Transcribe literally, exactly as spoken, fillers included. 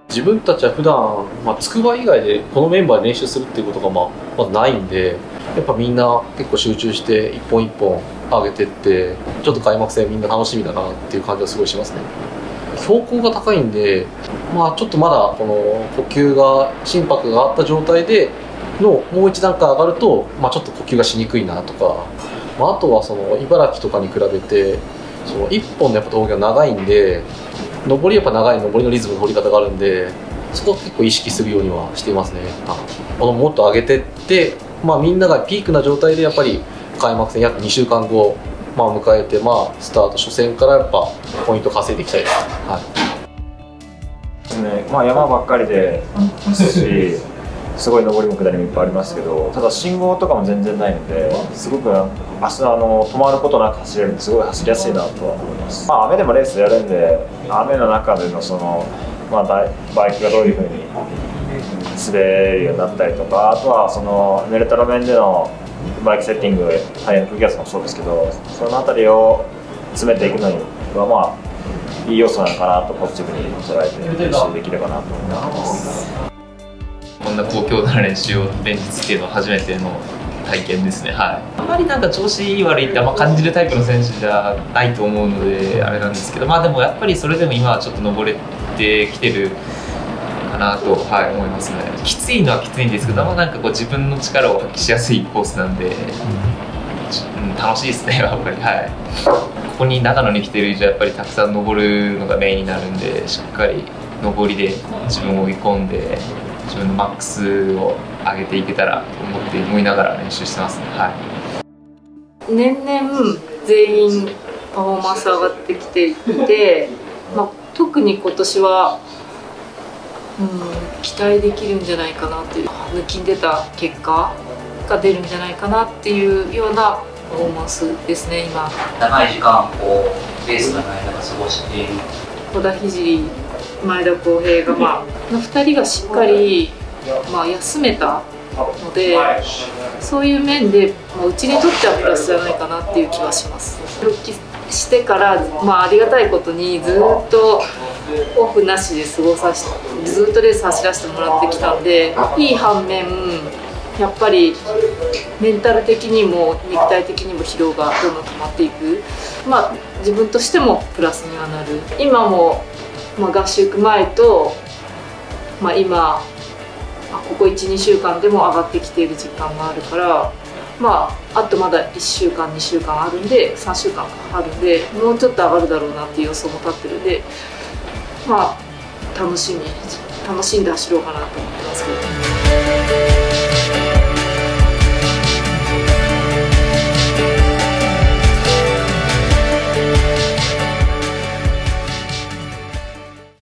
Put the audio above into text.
自分たちは普段、まあ、筑波以外でこのメンバーで練習するっていうことがまあまずないんで、やっぱみんな結構集中して一本一本上げてって、ちょっと開幕戦みんな楽しみだなっていう感じはすごいしますね。標高が高いんで、まあ、ちょっとまだこの呼吸が心拍があった状態でのもう一段階上がると、まあ、ちょっと呼吸がしにくいなとか、まあ、あとはその茨城とかに比べてそのいっぽんのやっぱ峠が長いんで、上りやっぱ長い上りのリズムの取り方があるんで、そこは結構意識するようにはしていますね。このもっと上げてって、まあ、みんながピークな状態でやっぱり開幕戦約にしゅうかんご、まあ、迎えて、まあ、スタート初戦からやっぱポイント稼いでいきたいです。はい、 ですね。まあ、山ばっかりですし、すごい上りも下りもいっぱいありますけど、ただ信号とかも全然ないので、すごく明日あの止まることなく走れるんですごい走りやすいなとは思います。まあ、雨でもレースやるんで、雨の中でのその、まあ、バイクがどういうふうに滑るようになったりとか、あとはそのメルト路面でのバイクセッティング、タイヤの空気圧もそうですけど、そのあたりを詰めていくのにはまあいい要素なのかなとポジティブに捉えて練習できればなと思います。 こんな高強度な練習を連日っていうのは初めての体験ですね。はい、あんまりなんか調子いい悪いってあんま感じるタイプの選手じゃないと思うのであれなんですけど、まあでもやっぱりそれでも今はちょっと登れてきてるかなと、はい、思いますね。きついのはきついんですけど、まあ、なんかこう自分の力を発揮しやすいコースなんで、うん、楽しいですねやっぱり。はい、ここに長野に来てる以上やっぱりたくさん登るのがメインになるんで、しっかり登りで自分を追い込んで自分のマックスを上げていけたらと思って思いながら練習してますね。はい、 年々全員パフォーマンス上がってきていて、まあ、特に今年は、うん、期待できるんじゃないかなっていう、抜きん出た結果が出るんじゃないかなっていうようなパフォーマンスですね。今長い時間こうレースの間が過ごしている小田聖、前田航平が、まあのふたりがしっかり、まあ、休めたので、そういう面で、まあ、うちにとってはプラスじゃないかなっていう気はします。復帰してから、まあ、ありがたいことにずっとオフなしで過ごさせて、ずっとレース走らせてもらってきたんで、いい反面やっぱりメンタル的にも肉体的にも疲労がどんどん溜まっていく、まあ、自分としてもプラスにはなる。今もまあ、合宿前と、まあ、今ここいちにしゅうかんでも上がってきている実感があるから、まあ、あとまだいっしゅうかんにしゅうかんあるんでさんしゅうかんあるんで、もうちょっと上がるだろうなっていう予想も立ってるんで、まあ楽しみ楽しんで走ろうかなと思ってますけど。